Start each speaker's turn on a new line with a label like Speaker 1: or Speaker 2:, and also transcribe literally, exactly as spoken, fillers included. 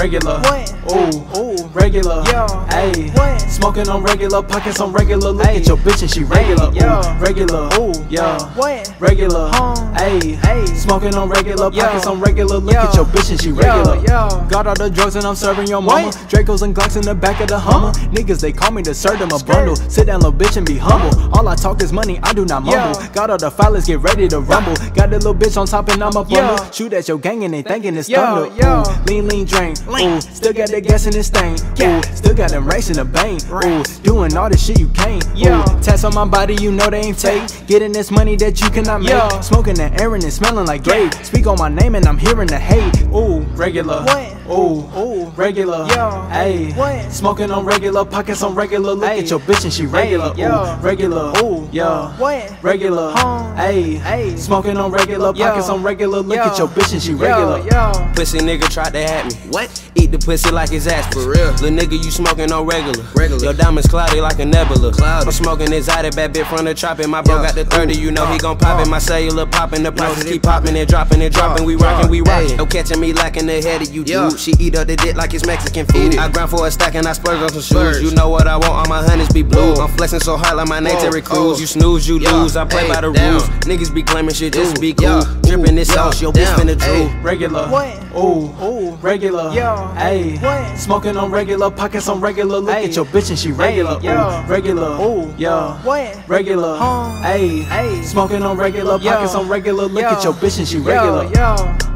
Speaker 1: regular.
Speaker 2: What?
Speaker 1: Ooh,
Speaker 2: Ooh,
Speaker 1: regular.
Speaker 2: yo,
Speaker 1: Ayy,
Speaker 2: what?
Speaker 1: smoking on regular, pockets on regular. Look
Speaker 2: Ayy.
Speaker 1: at your bitch and she regular.
Speaker 2: Ayy, yo.
Speaker 1: Ooh, regular.
Speaker 2: Ooh,
Speaker 1: yeah,
Speaker 2: what?
Speaker 1: regular.
Speaker 2: Huh?
Speaker 1: Ayy,
Speaker 2: Ayy.
Speaker 1: smoking on regular,
Speaker 2: Yo.
Speaker 1: pockets on regular. Look
Speaker 2: Yo.
Speaker 1: at your bitch and she regular.
Speaker 2: yo.
Speaker 1: Got all the drugs and I'm serving your mama.
Speaker 2: What?
Speaker 1: Dracos and Glocks in the back of the Hummer. Niggas they call me to serve them a bundle. Sit down, little bitch, and be humble. All I talk is money, I do not mumble.
Speaker 2: Yo.
Speaker 1: Got all the filers, get ready to rumble. Got the little bitch on top and I'm a
Speaker 2: Yo.
Speaker 1: bundle. Shoot at your gang and they thinking it's
Speaker 2: Yo,
Speaker 1: thunder.
Speaker 2: yo.
Speaker 1: Ooh, lean, lean, drink.
Speaker 2: Lean.
Speaker 1: Ooh, still got that gas in this thing.
Speaker 2: Yeah.
Speaker 1: Ooh, still got them racing the bang. Ooh,
Speaker 2: Racks.
Speaker 1: doing all the shit you can't.
Speaker 2: Yo.
Speaker 1: Ooh, tats on my body, you know they ain't fake. Getting this money that you cannot make.
Speaker 2: Yo.
Speaker 1: Smoking that Aaron and smelling like
Speaker 2: Yeah.
Speaker 1: grape. Speak on my name and I'm hearing the hate. Ooh, regular.
Speaker 2: What?
Speaker 1: Ooh,
Speaker 2: Ooh,
Speaker 1: regular.
Speaker 2: yo.
Speaker 1: Ayy,
Speaker 2: What?
Speaker 1: smoking on regular, pockets on regular. Look
Speaker 2: Ayy.
Speaker 1: at your bitch and she regular.
Speaker 2: Ayy, yo.
Speaker 1: Ooh, regular.
Speaker 2: Ooh,
Speaker 1: yeah,
Speaker 2: what?
Speaker 1: regular.
Speaker 2: Huh?
Speaker 1: Ayy,
Speaker 2: Ayy.
Speaker 1: smoking on regular,
Speaker 2: Yo.
Speaker 1: pockets on regular. Look
Speaker 2: Yo.
Speaker 1: at your bitch and she
Speaker 2: Yo,
Speaker 1: regular.
Speaker 2: yo.
Speaker 3: Pussy nigga tried to hat me.
Speaker 4: What?
Speaker 3: Eat the pussy like it's aspirin.
Speaker 4: For real?
Speaker 3: Lil' nigga, you smoking on regular.
Speaker 4: Regular.
Speaker 3: Your diamonds cloudy like a nebula.
Speaker 4: Cloudy.
Speaker 3: I'm smoking this out of bad bit from the tropping. My bro
Speaker 4: Yo.
Speaker 3: got the thirty, you know he gon' pop it. My cellular popping, the prices
Speaker 4: they
Speaker 3: keep popping and dropping and dropping. We rockin', we
Speaker 4: Yo.
Speaker 3: rockin'. No catching me lacking the head of you,
Speaker 4: Yo.
Speaker 3: dude. She eat up the dick like it's Mexican food.
Speaker 4: Eat it.
Speaker 3: I grind for a stack and I splurge on some shoes.
Speaker 4: Splurge.
Speaker 3: You know what I want, all my honeys be blue.
Speaker 4: Whoa.
Speaker 3: I'm flexing so hard like my name
Speaker 4: Whoa.
Speaker 3: Terry Crews.
Speaker 4: Oh.
Speaker 3: You snooze, you
Speaker 4: Yo.
Speaker 3: lose. I play
Speaker 4: Hey,
Speaker 3: by the
Speaker 4: down.
Speaker 3: rules. Niggas be claiming shit just to be cool.
Speaker 4: Yo.
Speaker 3: Drippin' this
Speaker 4: Yo.
Speaker 3: sauce, your bitch
Speaker 4: Down.
Speaker 3: finna drool.
Speaker 4: Hey.
Speaker 1: Regular.
Speaker 2: What?
Speaker 1: Ooh,
Speaker 2: Ooh,
Speaker 1: regular.
Speaker 2: yo.
Speaker 1: Ayy,
Speaker 2: What?
Speaker 1: smoking on regular, pockets on regular. Look
Speaker 2: Ayy.
Speaker 1: at your bitch and she regular.
Speaker 2: Ayy, yo.
Speaker 1: Ooh, regular.
Speaker 2: Ooh,
Speaker 1: yeah,
Speaker 2: what?
Speaker 1: regular.
Speaker 2: Huh?
Speaker 1: Ayy,
Speaker 2: Ayy.
Speaker 1: smoking on regular,
Speaker 2: Yo.
Speaker 1: pockets on regular. Look
Speaker 2: Yo.
Speaker 1: at your bitch and she
Speaker 2: Yo,
Speaker 1: regular.
Speaker 2: yo.